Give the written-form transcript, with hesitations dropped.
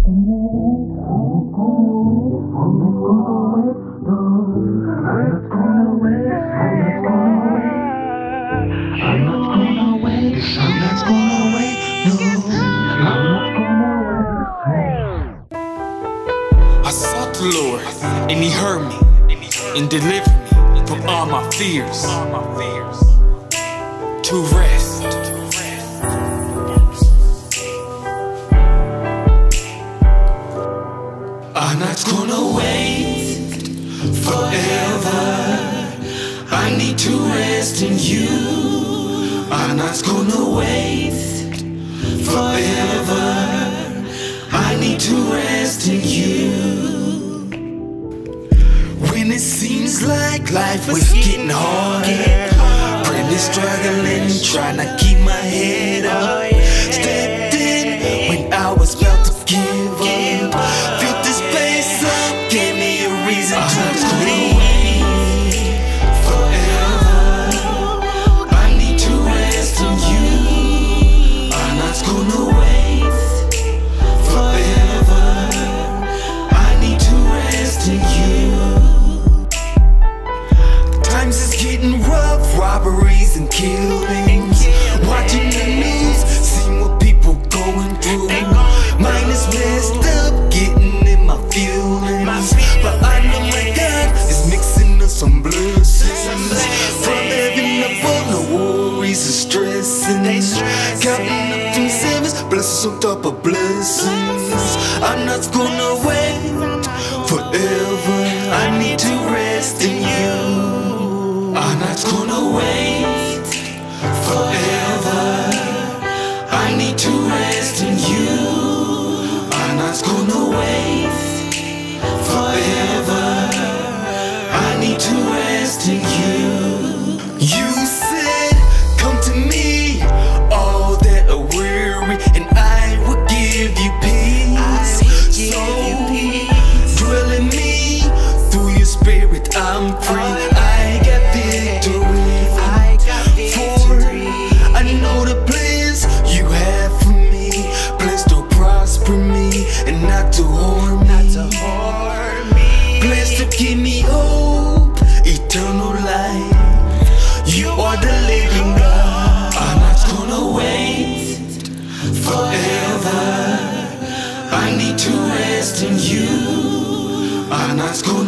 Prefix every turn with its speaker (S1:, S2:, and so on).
S1: I sought the Lord, and He heard me, and delivered me from all my fears, to rest. I'm not gonna wait forever. I need to rest in You. I'm not gonna wait forever. I need to rest in You. When it seems like life was getting harder, really struggling, trying to keep my head up. Stepped in when I was about to give up. Filled this place up, gave me a reason to leave forever. I need to rest in You. I'm not gonna wait forever. I need to rest in You. Times is getting rough, robberies and killings. Watching the news, seeing what people going through. Mine is messed up, getting in my feelings. But I know my God is mixing us some blessings. From heaven above, no worries or stressing. Counting up them sevens, blessings on top of blessings. I'm not gonna wait forever. I need to rest in You. I'm not gonna wait forever. I need to rest in You. I'm not gonna wait forever. I need to rest in You. You said, come to me, all that are weary, and I will give you peace. So dwell in me, through Your Spirit I'm free. I got victory. For I know the plans You have for me, plans to prosper me and not to harm me, plans to give me hope, eternal life. You are the living God. I'm not gonna wait forever. I need to rest in You. I'm not gonna